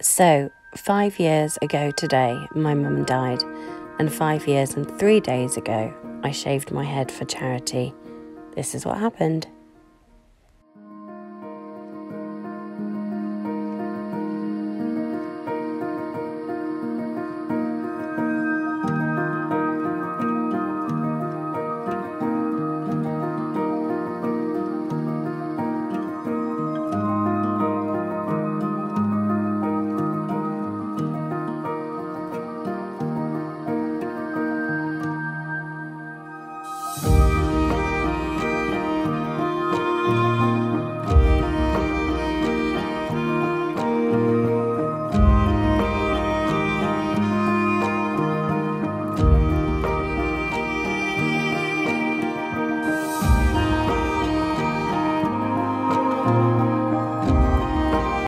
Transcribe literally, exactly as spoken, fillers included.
So, five years ago today, my mum died, and five years and three days ago, I shaved my head for charity. This is what happened.